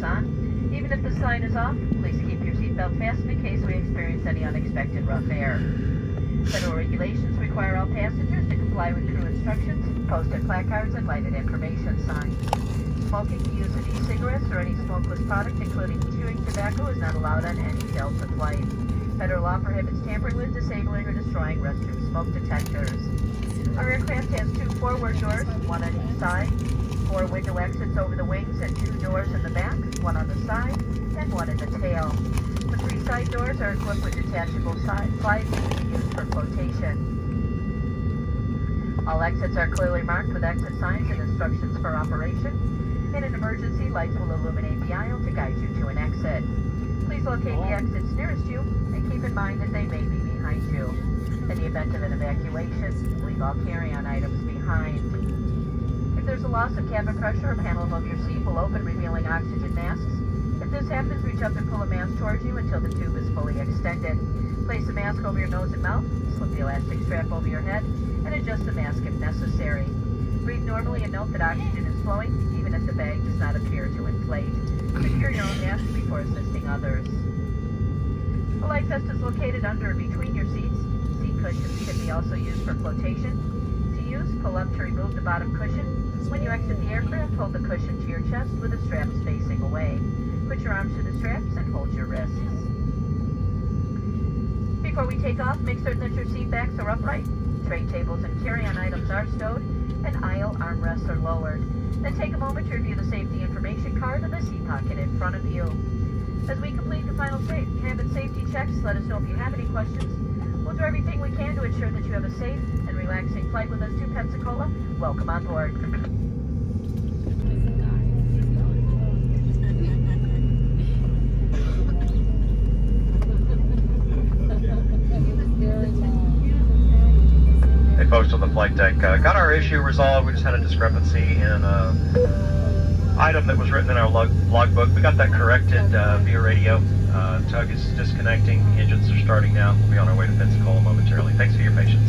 seatbelts on. Even if the sign is off, please keep your seatbelt fastened in case we experience any unexpected rough air. Federal regulations require all passengers to comply with crew instructions, posted placards, and lighted information signs. Smoking, the use of e-cigarettes, or any smokeless product, including chewing tobacco, is not allowed on any Delta flight. Federal law prohibits tampering with, disabling, or destroying restroom smoke detectors. Our aircraft has 2 forward doors, 1 on each side, 4 window exits over the wings, and 2 doors in the back, 1 on the side, and 1 in the tail. The 3 side doors are equipped with detachable slides to be used for flotation. All exits are clearly marked with exit signs and instructions for operation. In an emergency, lights will illuminate the aisle to guide you to an exit. Please locate the exits nearest you and keep in mind that they may be behind you. In the event of an evacuation, leave all carry-on items behind. If there's a loss of cabin pressure, a panel above your seat will open, revealing oxygen masks. If this happens, reach up and pull a mask towards you until the tube is fully extended. Place the mask over your nose and mouth, slip the elastic strap over your head, and adjust the mask if necessary. Breathe normally and note that oxygen is flowing, even if the bag does not appear to inflate. Secure your own mask before assisting others. The life vest is located under or between your seats. Seat cushions can be also used for flotation. To use, pull up to remove the bottom cushion. When you exit the aircraft, hold the cushion to your chest with the straps facing away. Put your arms to the straps and hold your wrists. Before we take off, make certain that your seat backs are upright, tray tables and carry-on items are stowed, and aisle armrests are lowered. Then take a moment to review the safety information card in the seat pocket in front of you. As we complete the final cabin safety checks, let us know if you have any questions. We'll do everything we can to ensure that you have a safe and relaxing flight with us to Pensacola. Welcome on board. Hey folks on the flight deck, got our issue resolved. We just had a discrepancy in an item that was written in our logbook. We got that corrected via radio. Tug is disconnecting, engines are starting now. We'll be on our way to Pensacola momentarily. Thanks for your patience.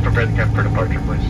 prepare the cabin for departure, please.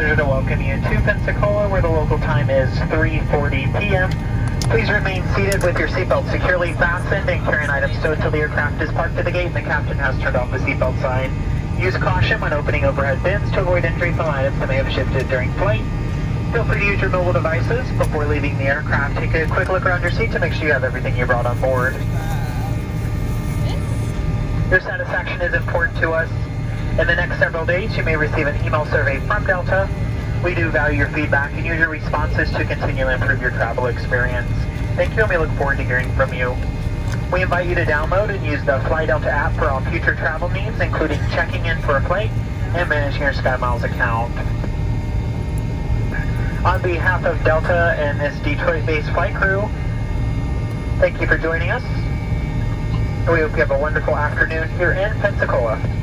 pleasure to welcome you to Pensacola, where the local time is 3:40 p.m. Please remain seated with your seatbelt securely fastened and carry items stowed until the aircraft is parked at the gate and the captain has turned off the seatbelt sign. Use caution when opening overhead bins to avoid injury from items that may have shifted during flight. Feel free to use your mobile devices before leaving the aircraft. Take a quick look around your seat to make sure you have everything you brought on board. Your satisfaction is important to us. In the next several days, you may receive an email survey from Delta. We do value your feedback and use your responses to continue to improve your travel experience. Thank you, and we look forward to hearing from you. We invite you to download and use the Fly Delta app for all future travel needs, including checking in for a flight and managing your SkyMiles account. On behalf of Delta and this Detroit-based flight crew, thank you for joining us. We hope you have a wonderful afternoon here in Pensacola.